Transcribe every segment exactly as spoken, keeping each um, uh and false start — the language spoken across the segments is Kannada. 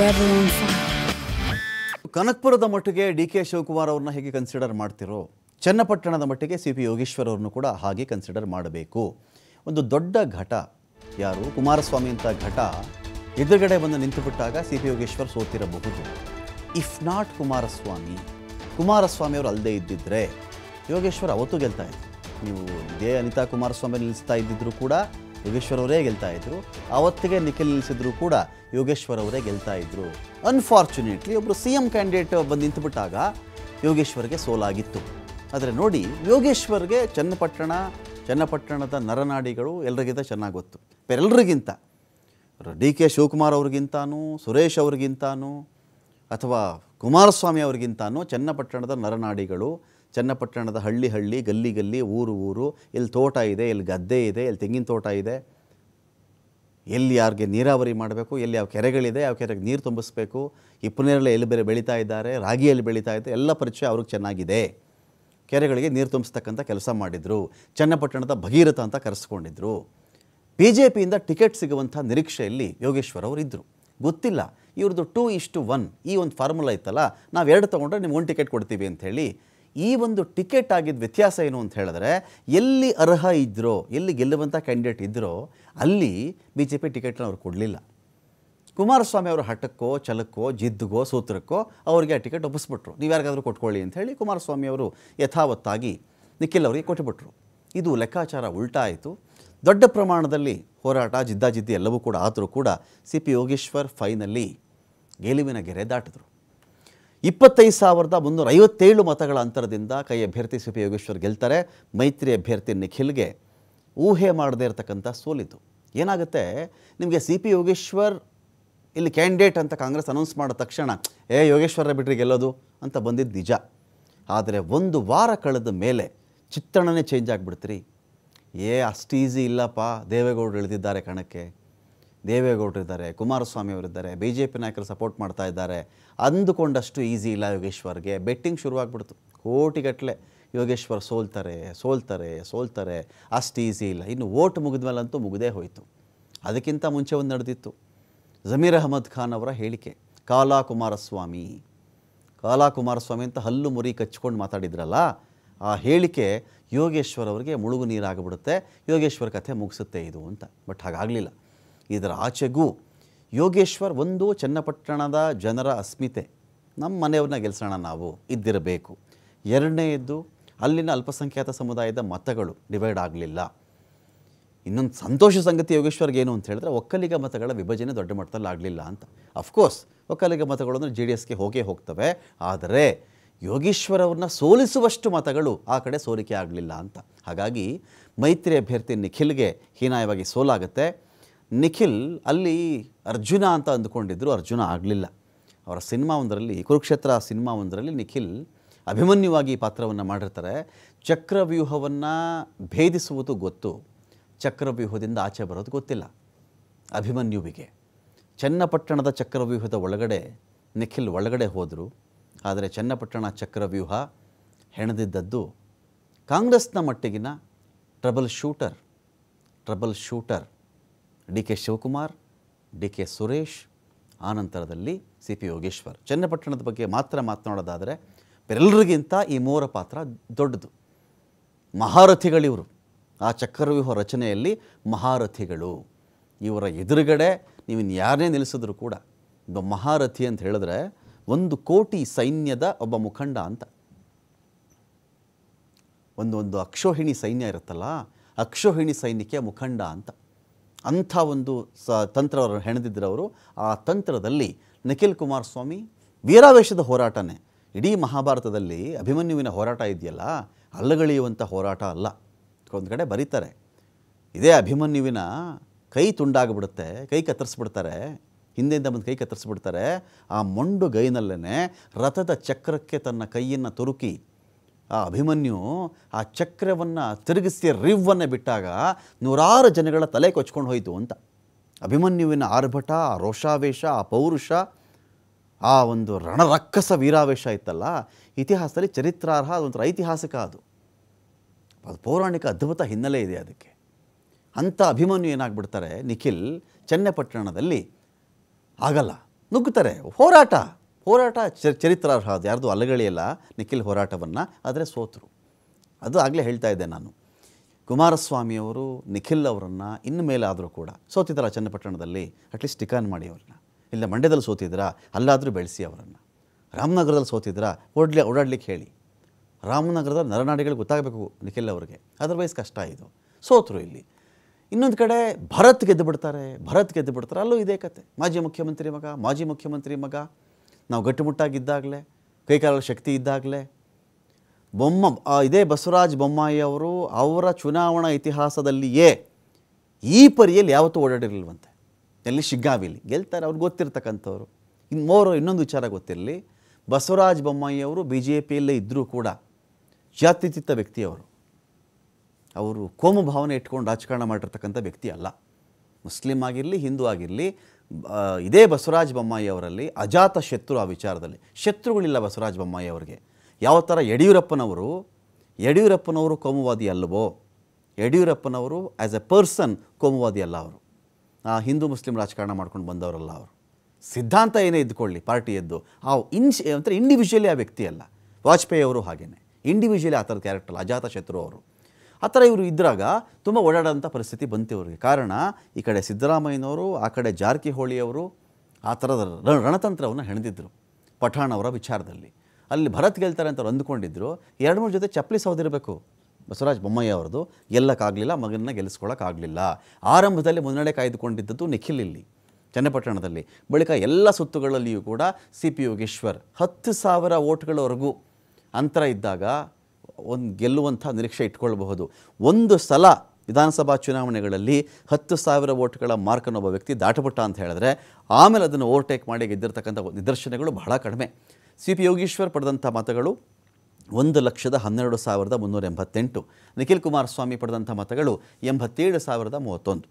rebel on fire. ಕನಕಪುರದ ಮಟ್ಟಿಗೆ ಡಿ ಕೆ ಶಿವಕುಮಾರ್ ಅವ್ರನ್ನ ಹೇಗೆ ಕನ್ಸಿಡರ್ ಮಾಡ್ತಿರೋ ಚನ್ನಪಟ್ಟಣದ ಮಟ್ಟಿಗೆ ಸಿ ಪಿ ಯೋಗೇಶ್ವರ್ ಅವ್ರನ್ನು ಕೂಡ ಹಾಗೆ ಕನ್ಸಿಡರ್ ಮಾಡಬೇಕು. ಒಂದು ದೊಡ್ಡ ಘಟ ಯಾರು ಕುಮಾರಸ್ವಾಮಿ ಅಂತ ಘಟ ಎದುರುಗಡೆ ಬಂದು ನಿಂತು ಬಿಟ್ಟಾಗ ಸಿ ಪಿ ಯೋಗೇಶ್ವರ್ ಸೋತಿರಬಹುದು. ಇಫ್ ನಾಟ್ ಕುಮಾರಸ್ವಾಮಿ ಕುಮಾರಸ್ವಾಮಿ ಅವರು ಅಲ್ಲದೆ ಇದ್ದಿದ್ರೆ ಯೋಗೇಶ್ವರ್ ಅವತ್ತು ಗೆಲ್ತಾ ಇದ್ರು. ನೀವು ಇದೇ ಅನಿತಾ ಕುಮಾರಸ್ವಾಮಿ ನಿಲ್ಲಿಸ್ತಾ ಇದ್ದಿದ್ರು ಕೂಡ ಯೋಗೇಶ್ವರ್ ಅವರೇ ಗೆಲ್ತಾ ಇದ್ರು. ಅವತ್ತಿಗೆ ನಿಖಿಲ್ ನಿಲ್ಲಿಸಿದ್ರು ಕೂಡ ಯೋಗೇಶ್ವರ್ ಅವರೇ ಗೆಲ್ತಾ ಇದ್ರು. ಅನ್ಫಾರ್ಚುನೇಟ್ಲಿ ಒಬ್ಬರು ಸಿ ಎಂ ಕ್ಯಾಂಡಿಡೇಟ್ ಬಂದು ನಿಂತುಬಿಟ್ಟಾಗ ಯೋಗೇಶ್ವರ್ಗೆ ಸೋಲಾಗಿತ್ತು. ಆದರೆ ನೋಡಿ, ಯೋಗೇಶ್ವರ್ಗೆ ಚನ್ನಪಟ್ಟಣ ಚನ್ನಪಟ್ಟಣದ ನರನಾಡಿಗಳು ಎಲ್ಲರಿಗಿಂತ ಚೆನ್ನಾಗಿ ಗೊತ್ತು. ಬೇರೆಲ್ಲರಿಗಿಂತ ಡಿ ಕೆ ಶಿವಕುಮಾರ್ ಅವ್ರಿಗಿಂತಾನು, ಸುರೇಶ್ ಅವ್ರಿಗಿಂತಾನು, ಅಥವಾ ಕುಮಾರಸ್ವಾಮಿ ಅವ್ರಿಗಿಂತಾನು ಚನ್ನಪಟ್ಟಣದ ನರನಾಡಿಗಳು, ಚನ್ನಪಟ್ಟಣದ ಹಳ್ಳಿ ಹಳ್ಳಿ, ಗಲ್ಲಿ ಗಲ್ಲಿ, ಊರು ಊರು, ಎಲ್ಲಿ ತೋಟ ಇದೆ, ಎಲ್ಲಿ ಗದ್ದೆ ಇದೆ, ಎಲ್ಲಿ ತೆಂಗಿನ ತೋಟ ಇದೆ, ಎಲ್ಲಿ ಯಾರಿಗೆ ನೀರಾವರಿ ಮಾಡಬೇಕು, ಎಲ್ಲಿ ಯಾವ ಕೆರೆಗಳಿದೆ, ಯಾವ ಕೆರೆಗೆ ನೀರು ತುಂಬಿಸ್ಬೇಕು, ಹಿಪ್ಪನೇರಳೆ ಎಲ್ಲಿ ಬೇರೆ ಬೆಳೀತಾ ಇದ್ದಾರೆ, ರಾಗಿಯಲ್ಲಿ ಬೆಳೀತಾ ಇದೆ, ಎಲ್ಲ ಪರಿಚಯ ಅವ್ರಿಗೆ ಚೆನ್ನಾಗಿದೆ. ಕೆರೆಗಳಿಗೆ ನೀರು ತುಂಬಿಸ್ತಕ್ಕಂಥ ಕೆಲಸ ಮಾಡಿದರು. ಚನ್ನಪಟ್ಟಣದ ಭಗೀರಥ ಅಂತ ಕರೆಸ್ಕೊಂಡಿದ್ರು. ಬಿ ಜೆ ಪಿಯಿಂದ ಟಿಕೆಟ್ ಸಿಗುವಂಥ ನಿರೀಕ್ಷೆಯಲ್ಲಿ ಯೋಗೇಶ್ವರ್ ಅವರು ಇದ್ದರು. ಗೊತ್ತಿಲ್ಲ ಇವ್ರದ್ದು ಟೂ ಇಷ್ಟು ಒನ್ ಈ ಒಂದು ಫಾರ್ಮುಲಾ ಇತ್ತಲ್ಲ, ನಾವು ಎರಡು ತೊಗೊಂಡ್ರೆ ನಿಮ್ಗೆ ಒಂದು ಟಿಕೆಟ್ ಕೊಡ್ತೀವಿ ಅಂಥೇಳಿ. ಈ ಒಂದು ಟಿಕೆಟ್ ಆಗಿದ್ದ ವ್ಯತ್ಯಾಸ ಏನು ಅಂತ ಹೇಳಿದ್ರೆ, ಎಲ್ಲಿ ಅರ್ಹ ಇದ್ದರೋ, ಎಲ್ಲಿ ಗೆಲ್ಲುವಂಥ ಕ್ಯಾಂಡಿಡೇಟ್ ಇದ್ದರೋ ಅಲ್ಲಿ ಬಿ ಜೆ ಪಿ ಟಿಕೆಟ್ನ ಅವ್ರು ಕೊಡಲಿಲ್ಲ. ಕುಮಾರಸ್ವಾಮಿ ಅವರು ಹಠಕ್ಕೋ ಛಲಕ್ಕೋ ಜಿದ್ದುಗೋ ಸೂತ್ರಕ್ಕೋ ಅವರಿಗೆ ಆ ಟಿಕೆಟ್ ಒಪ್ಪಿಸ್ಬಿಟ್ರು. ನೀವು ಯಾರಿಗಾದರೂ ಕೊಟ್ಕೊಳ್ಳಿ ಅಂಥೇಳಿ ಕುಮಾರಸ್ವಾಮಿ ಅವರು ಯಥಾವತ್ತಾಗಿ ನಿಖಿಲ್ ಅವರಿಗೆ ಕೊಟ್ಟುಬಿಟ್ರು. ಇದು ಲೆಕ್ಕಾಚಾರ ಉಲ್ಟಾ ಆಯಿತು. ದೊಡ್ಡ ಪ್ರಮಾಣದಲ್ಲಿ ಹೋರಾಟ ಜಿದ್ದಾಜಿದ್ದಿ ಎಲ್ಲವೂ ಕೂಡ ಆದರೂ ಕೂಡ ಸಿ ಪಿ ಯೋಗೇಶ್ವರ್ ಫೈನಲ್ಲಿ ಗೆಲುವಿನ ಗೆರೆ ದಾಟಿದ್ರು. ಇಪ್ಪತ್ತೈದು ಸಾವಿರದ ಮುನ್ನೂರ ಐವತ್ತೇಳು ಮತಗಳ ಅಂತರದಿಂದ ಕೈ ಅಭ್ಯರ್ಥಿ ಸಿ ಪಿ ಯೋಗೇಶ್ವರ್ ಗೆಲ್ತಾರೆ. ಮೈತ್ರಿ ಅಭ್ಯರ್ಥಿ ನಿಖಿಲ್ಗೆ ಊಹೆ ಮಾಡದೇ ಇರತಕ್ಕಂಥ ಸೋಲಿತು. ಏನಾಗುತ್ತೆ, ನಿಮಗೆ ಸಿ ಪಿ ಯೋಗೇಶ್ವರ್ ಇಲ್ಲಿ ಕ್ಯಾಂಡಿಡೇಟ್ ಅಂತ ಕಾಂಗ್ರೆಸ್ ಅನೌನ್ಸ್ ಮಾಡಿದ ತಕ್ಷಣ ಏ ಯೋಗೇಶ್ವರ ಬಿಟ್ಟರೆ ಗೆಲ್ಲೋದು ಅಂತ ಬಂದಿದ್ದು ನಿಜ. ಆದರೆ ಒಂದು ವಾರ ಕಳೆದ ಮೇಲೆ ಚಿತ್ರಣನೇ ಚೇಂಜ್ ಆಗಿಬಿಡ್ತೀರಿ. ಏ ಅಷ್ಟು ಈಸಿ ಇಲ್ಲಪ್ಪ, ದೇವೇಗೌಡರು ಇಳಿದಿದ್ದಾರೆ ಕಣಕ್ಕೆ, ದೇವೇಗೌಡರು ಇದ್ದಾರೆ, ಕುಮಾರಸ್ವಾಮಿ ಅವರಿದ್ದಾರೆ, ಬಿ ಜೆ ಪಿ ನಾಯಕರು ಸಪೋರ್ಟ್ ಮಾಡ್ತಾ ಇದ್ದಾರೆ, ಅಂದುಕೊಂಡಷ್ಟು ಈಸಿ ಇಲ್ಲ ಯೋಗೇಶ್ವರ್ಗೆ. ಬೆಟ್ಟಿಂಗ್ ಶುರುವಾಗ್ಬಿಡ್ತು. ಕೋಟಿಗಟ್ಟಲೆ ಯೋಗೇಶ್ವರ್ ಸೋಲ್ತಾರೆ ಸೋಲ್ತಾರೆ ಸೋಲ್ತಾರೆ ಅಷ್ಟು ಈಸಿ ಇಲ್ಲ. ಇನ್ನು ಓಟ್ ಮುಗಿದ ಮೇಲಂತೂ ಮುಗಿದೇ ಹೋಯಿತು. ಅದಕ್ಕಿಂತ ಮುಂಚೆ ಒಂದು ನಡೆದಿತ್ತು, ಜಮೀರ್ ಅಹಮದ್ ಖಾನ್ ಅವರ ಹೇಳಿಕೆ. ಕಾಲಾ ಕುಮಾರಸ್ವಾಮಿ ಕಾಲಾ ಕುಮಾರಸ್ವಾಮಿ ಅಂತ ಹಲ್ಲು ಮುರಿ ಕಚ್ಕೊಂಡು ಮಾತಾಡಿದ್ರಲ್ಲ, ಆ ಹೇಳಿಕೆ ಯೋಗೇಶ್ವರ್ ಅವರಿಗೆ ಮುಳುಗು ನೀರಾಗಿಬಿಡುತ್ತೆ. ಯೋಗೇಶ್ವರ್ ಕಥೆ ಮುಗಿಸುತ್ತೆ ಇದು ಅಂತ. ಬಟ್ ಹಾಗಾಗಲಿಲ್ಲ. ಇದರ ಆಚೆಗೂ ಯೋಗೇಶ್ವರ್ ಒಂದು ಚನ್ನಪಟ್ಟಣದ ಜನರ ಅಸ್ಮಿತೆ, ನಮ್ಮ ಮನೆಯವ್ರನ್ನ ಗೆಲ್ಸೋಣ ನಾವು ಇದ್ದಿರಬೇಕು. ಎರಡನೆಯದ್ದು, ಅಲ್ಲಿನ ಅಲ್ಪಸಂಖ್ಯಾತ ಸಮುದಾಯದ ಮತಗಳು ಡಿವೈಡ್ ಆಗಲಿಲ್ಲ. ಇನ್ನೊಂದು ಸಂತೋಷ ಸಂಗತಿ ಯೋಗೇಶ್ವರ್ಗೆ ಏನು ಅಂತ ಹೇಳಿದ್ರೆ, ಒಕ್ಕಲಿಗ ಮತಗಳ ವಿಭಜನೆ ದೊಡ್ಡ ಮಟ್ಟದಲ್ಲಿ ಆಗಲಿಲ್ಲ ಅಂತ. ಅಫ್ಕೋರ್ಸ್ ಒಕ್ಕಲಿಗ ಮತಗಳು ಅಂದರೆ ಜೆ ಡಿ ಎಸ್ಗೆ ಹೋಗೇ ಹೋಗ್ತವೆ. ಆದರೆ ಯೋಗೇಶ್ವರ್ ಅವ್ರನ್ನ ಸೋಲಿಸುವಷ್ಟು ಮತಗಳು ಆ ಕಡೆ ಸೋಲಿಕೆ ಆಗಲಿಲ್ಲ ಅಂತ. ಹಾಗಾಗಿ ಮೈತ್ರಿ ಅಭ್ಯರ್ಥಿ ನಿಖಿಲ್ಗೆ ಹೀನಾಯವಾಗಿ ಸೋಲಾಗುತ್ತೆ. ನಿಖಿಲ್ ಅಲ್ಲಿ ಅರ್ಜುನ ಅಂತ ಅಂದುಕೊಂಡಿದ್ದರು, ಅರ್ಜುನ ಆಗಲಿಲ್ಲ. ಅವರ ಸಿನಿಮಾ ಒಂದರಲ್ಲಿ, ಕುರುಕ್ಷೇತ್ರ ಸಿನಿಮಾ ಒಂದರಲ್ಲಿ ನಿಖಿಲ್ ಅಭಿಮನ್ಯುವಾಗಿ ಪಾತ್ರವನ್ನು ಮಾಡಿರ್ತಾರೆ. ಚಕ್ರವ್ಯೂಹವನ್ನು ಭೇದಿಸುವುದು ಗೊತ್ತು, ಚಕ್ರವ್ಯೂಹದಿಂದ ಆಚೆ ಬರೋದು ಗೊತ್ತಿಲ್ಲ ಅಭಿಮನ್ಯುವಿಗೆ. ಚನ್ನಪಟ್ಟಣದ ಚಕ್ರವ್ಯೂಹದ ಒಳಗಡೆ ನಿಖಿಲ್ ಒಳಗಡೆ ಹೋದರು. ಆದರೆ ಚನ್ನಪಟ್ಟಣ ಚಕ್ರವ್ಯೂಹ ಹೆಣೆದಿದ್ದದ್ದು ಕಾಂಗ್ರೆಸ್ನ ಮಟ್ಟಿಗಿನ trouble shooter trouble shooter D K Shivakumar, D K Suresh, ಆನಂತರದಲ್ಲಿ ಸಿ ಪಿ ಯೋಗೇಶ್ವರ್. ಚನ್ನಪಟ್ಟಣದ ಬಗ್ಗೆ ಮಾತ್ರ ಮಾತನಾಡೋದಾದರೆ ಬೇರೆಲ್ಲರಿಗಿಂತ ಈ ಮೂವರ ಪಾತ್ರ ದೊಡ್ಡದು. ಮಹಾರಥಿಗಳಿವರು. ಆ ಚಕ್ರವ್ಯೂಹ ರಚನೆಯಲ್ಲಿ ಮಹಾರಥಿಗಳು. ಇವರ ಎದುರುಗಡೆ ನೀವು ಯಾರನ್ನೇ ನಿಲ್ಲಿಸಿದ್ರು ಕೂಡ ಒಬ್ಬ ಮಹಾರಥಿ ಅಂತ ಹೇಳಿದ್ರೆ ಒಂದು ಕೋಟಿ ಸೈನ್ಯದ ಒಬ್ಬ ಮುಖಂಡ ಅಂತ. ಒಂದು ಒಂದು ಅಕ್ಷೋಹಿಣಿ ಸೈನ್ಯ ಇರುತ್ತಲ್ಲ, ಅಕ್ಷೋಹಿಣಿ ಸೈನ್ಯಕ್ಕೆ ಮುಖಂಡ ಅಂತ. ಅಂಥ ಒಂದು ಸ ತಂತ್ರವನ್ನು ಹೆಣೆದಿದ್ದರವರು. ಆ ತಂತ್ರದಲ್ಲಿ ನಿಖಿಲ್ ಕುಮಾರಸ್ವಾಮಿ ವೀರಾವೇಶದ ಹೋರಾಟನೇ. ಇಡೀ ಮಹಾಭಾರತದಲ್ಲಿ ಅಭಿಮನ್ಯುವಿನ ಹೋರಾಟ ಇದೆಯಲ್ಲ, ಅಲ್ಲಗಳೆಯುವಂಥ ಹೋರಾಟ ಅಲ್ಲ. ಒಂದು ಕಡೆ ಬರೀತಾರೆ, ಇದೇ ಅಭಿಮನ್ಯುವಿನ ಕೈ ತುಂಡಾಗಿಬಿಡುತ್ತೆ, ಕೈ ಕತ್ತರಿಸ್ಬಿಡ್ತಾರೆ, ಹಿಂದೆಯಿಂದ ಬಂದು ಕೈ ಕತ್ತರಿಸ್ಬಿಡ್ತಾರೆ. ಆ ಮೊಂಡು ಗೈನಲ್ಲೇ ರಥದ ಚಕ್ರಕ್ಕೆ ತನ್ನ ಕೈಯನ್ನು ತುರುಕಿ ಆ ಅಭಿಮನ್ಯು ಆ ಚಕ್ರವನ್ನು ತಿರುಗಿಸಿ ರಿವ್ವನ್ನು ಬಿಟ್ಟಾಗ ನೂರಾರು ಜನಗಳ ತಲೆ ಕೊಚ್ಕೊಂಡು ಹೋಯಿತು ಅಂತ. ಅಭಿಮನ್ಯುವಿನ ಆರ್ಭಟ, ಆ ರೋಷಾವೇಶ, ಆ ಪೌರುಷ, ಆ ಒಂದು ರಣರಕ್ಕಸ ವೀರಾವೇಶ ಇತ್ತಲ್ಲ, ಇತಿಹಾಸದಲ್ಲಿ ಚರಿತ್ರಾರ್ಹ, ಅದೊಂಥರ ಐತಿಹಾಸಿಕ. ಅದು ಅದು ಪೌರಾಣಿಕ ಅದ್ಭುತ ಹಿನ್ನೆಲೆ ಇದೆ ಅದಕ್ಕೆ. ಅಂಥ ಅಭಿಮನ್ಯು ಏನಾಗ್ಬಿಡ್ತಾರೆ, ನಿಖಿಲ್ ಚನ್ನಪಟ್ಟಣದಲ್ಲಿ ಆಗಲ್ಲ, ನುಗ್ಗುತ್ತಾರೆ. ಹೋರಾಟ ಹೋರಾಟ ಚ ಚರಿತ್ರಾರ್ಹ, ಅದು ಯಾರ್ದು ಅಲಗಳಿಯಲ್ಲ ನಿಖಿಲ್ ಹೋರಾಟವನ್ನು, ಆದರೆ ಸೋತರು. ಅದು ಆಗಲೇ ಹೇಳ್ತಾ ಇದ್ದೆ ನಾನು. ಕುಮಾರಸ್ವಾಮಿಯವರು ನಿಖಿಲ್ ಅವರನ್ನು ಇನ್ನು ಮೇಲಾದರೂ ಕೂಡ ಸೋತಿದ್ದರ ಚನ್ನಪಟ್ಟಣದಲ್ಲಿ ಅಟ್ಲೀಸ್ಟ್ ಟಿಕಾನ್ ಮಾಡಿ ಅವ್ರನ್ನ, ಇಲ್ಲ ಮಂಡ್ಯದಲ್ಲಿ ಸೋತಿದ್ರಾ ಅಲ್ಲಾದರೂ ಬೆಳೆಸಿ ಅವರನ್ನು, ರಾಮನಗರದಲ್ಲಿ ಸೋತಿದ್ರಾ ಓಡ್ಲಿ ಓಡಾಡ್ಲಿಕ್ಕೆ ಹೇಳಿ. ರಾಮನಗರದ ನರನಾಡಿಗಳಿಗೆ ಗೊತ್ತಾಗಬೇಕು ನಿಖಿಲ್ ಅವ್ರಿಗೆ, ಅದರ್ವೈಸ್ ಕಷ್ಟ ಇದು. ಸೋತರು ಇಲ್ಲಿ. ಇನ್ನೊಂದು ಕಡೆ ಭರತ್ ಗೆದ್ದು ಬಿಡ್ತಾರೆ, ಭರತ್ ಗೆದ್ದು ಬಿಡ್ತಾರೆ, ಅಲ್ಲೂ ಇದೇ ಕತೆ. ಮಾಜಿ ಮುಖ್ಯಮಂತ್ರಿ ಮಗ, ಮಾಜಿ ಮುಖ್ಯಮಂತ್ರಿ ಮಗ, ನಾವು ಗಟ್ಟಿಮುಟ್ಟಾಗಿದ್ದಾಗಲೇ, ಕೈಕಾಲ ಶಕ್ತಿ ಇದ್ದಾಗಲೇ ಬೊಮ್ಮ ಇದೇ ಬಸವರಾಜ ಬೊಮ್ಮಾಯಿ ಅವರು ಅವರ ಚುನಾವಣಾ ಇತಿಹಾಸದಲ್ಲಿಯೇ ಈ ಪರಿಯಲ್ಲಿ ಯಾವತ್ತೂ ಓಡಾಡಿರಲಿಲ್ವಂತೆ. ಎಲ್ಲಿ ಶಿಗ್ಗಾವಿಲಿ ಗೆಲ್ತಾರೆ, ಅವ್ರಿಗೆ ಗೊತ್ತಿರ್ತಕ್ಕಂಥವ್ರು. ಇನ್ನು ಮೋರು ಇನ್ನೊಂದು ವಿಚಾರ ಗೊತ್ತಿರಲಿ, ಬಸವರಾಜ ಬೊಮ್ಮಾಯಿ ಅವರು ಬಿ ಜೆ ಪಿಯಲ್ಲೇ ಇದ್ದರೂ ಕೂಡ ಜಾತ್ಯತೀತ ವ್ಯಕ್ತಿಯವರು, ಅವರು ಕೋಮು ಭಾವನೆ ಇಟ್ಕೊಂಡು ರಾಜಕಾರಣ ಮಾಡಿರ್ತಕ್ಕಂಥ ವ್ಯಕ್ತಿ ಅಲ್ಲ. ಮುಸ್ಲಿಂ ಆಗಿರಲಿ ಹಿಂದೂ ಆಗಿರಲಿ, ಇದೇ ಬಸವರಾಜ ಬೊಮ್ಮಾಯಿ ಅವರಲ್ಲಿ ಅಜಾತ ಶತ್ರು. ಆ ವಿಚಾರದಲ್ಲಿ ಶತ್ರುಗಳಿಲ್ಲ ಬಸವರಾಜ ಬೊಮ್ಮಾಯಿ ಅವರಿಗೆ. ಯಾವ ಥರ ಯಡಿಯೂರಪ್ಪನವರು ಯಡಿಯೂರಪ್ಪನವರು ಕೋಮುವಾದಿ ಅಲ್ಲವೋ, ಯಡಿಯೂರಪ್ಪನವರು ಆ್ಯಸ್ ಎ ಪರ್ಸನ್ ಕೋಮುವಾದಿ ಅಲ್ಲ. ಅವರು ಹಿಂದೂ ಮುಸ್ಲಿಂ ರಾಜಕಾರಣ ಮಾಡ್ಕೊಂಡು ಬಂದವರಲ್ಲ. ಅವರು ಸಿದ್ಧಾಂತ ಏನೇ ಇದ್ದುಕೊಳ್ಳಿ ಪಾರ್ಟಿಯದ್ದು, ಆ ಇನ್ಸ್ ಒಂಥರ ಇಂಡಿವಿಜುವಲಿ ಆ ವ್ಯಕ್ತಿ ಅಲ್ಲ. ವಾಜಪೇಯಿ ಅವರು ಹಾಗೇನೆ ಇಂಡಿವಿಜುವಲಿ ಆ ಥರದ ಕ್ಯಾರೆಕ್ಟರ್ ಅಲ್ಲ, ಅಜಾತ ಶತ್ರು ಅವರು. ಆ ಥರ ಇವರು ಇದ್ದಾಗ ತುಂಬ ಓಡಾಡೋಂಥ ಪರಿಸ್ಥಿತಿ ಬಂತು ಇವರಿಗೆ. ಕಾರಣ ಈ ಕಡೆ ಸಿದ್ದರಾಮಯ್ಯನವರು, ಆ ಕಡೆ ಜಾರಕಿಹೊಳಿಯವರು ಆ ಥರದ ರಣತಂತ್ರವನ್ನು ಹೆಣೆದಿದ್ದರು ಪಠಾಣ್ ಅವರ ವಿಚಾರದಲ್ಲಿ. ಅಲ್ಲಿ ಭರತ್ ಗೆಲ್ತಾರೆ ಅಂತ ಅವ್ರು ಅಂದುಕೊಂಡಿದ್ದರು. ಎರಡು ಮೂರು ಜೊತೆ ಚಪ್ಪಲಿ ಸೌದಿರಬೇಕು ಬಸವರಾಜ ಬೊಮ್ಮಾಯಿ ಅವ್ರದ್ದು. ಗೆಲ್ಲಕ್ಕಾಗಲಿಲ್ಲ, ಮಗನನ್ನ ಗೆಲ್ಲಿಸ್ಕೊಳ್ಳೋಕ್ಕಾಗಲಿಲ್ಲ. ಆರಂಭದಲ್ಲಿ ಮುನ್ನಡೆ ಕಾಯ್ದುಕೊಂಡಿದ್ದದ್ದು ನಿಖಿಲ್ ಇಲ್ಲಿ ಚನ್ನಪಟ್ಟಣದಲ್ಲಿ. ಬಳಿಕ ಎಲ್ಲ ಸುತ್ತುಗಳಲ್ಲಿಯೂ ಕೂಡ ಸಿ ಪಿ ಯೋಗೇಶ್ವರ್ ಹತ್ತು ಸಾವಿರ ಓಟ್ಗಳವರೆಗೂ ಅಂತರ ಇದ್ದಾಗ ಒಂದು ಗೆಲ್ಲುವಂಥ ನಿರೀಕ್ಷೆ ಇಟ್ಕೊಳ್ಬಹುದು. ಒಂದು ಸಲ ವಿಧಾನಸಭಾ ಚುನಾವಣೆಗಳಲ್ಲಿ ಹತ್ತು ಸಾವಿರ ಓಟ್ಗಳ ಮಾರ್ಕನ್ನು ಒಬ್ಬ ವ್ಯಕ್ತಿ ದಾಟಬಿಟ್ಟ ಅಂತ ಹೇಳಿದ್ರೆ ಆಮೇಲೆ ಅದನ್ನು ಓವರ್ಟೇಕ್ ಮಾಡಿ ಗೆದ್ದಿರ್ತಕ್ಕಂಥ ನಿದರ್ಶನಗಳು ಬಹಳ ಕಡಿಮೆ. ಸಿ ಪಿ ಯೋಗೇಶ್ವರ್ ಪಡೆದಂಥ ಮತಗಳು ಒಂದು ಲಕ್ಷದ ಹನ್ನೆರಡು ಸಾವಿರದ ಮುನ್ನೂರ ಎಂಬತ್ತೆಂಟು. ನಿಖಿಲ್ ಕುಮಾರಸ್ವಾಮಿ ಪಡೆದಂಥ ಮತಗಳು ಎಂಬತ್ತೇಳು ಸಾವಿರದ ಮೂವತ್ತೊಂದು.